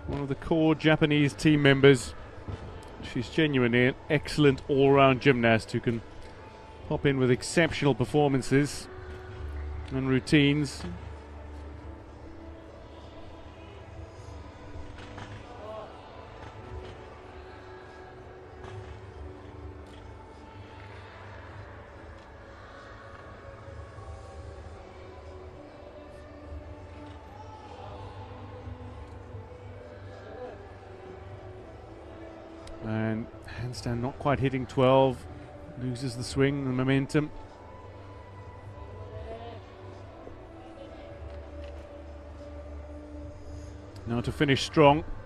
one of the core Japanese team members. She's genuinely an excellent all-round gymnast who can pop in with exceptional performances and routines. And handstand not quite hitting 12, loses the swing and momentum. Now to finish strong.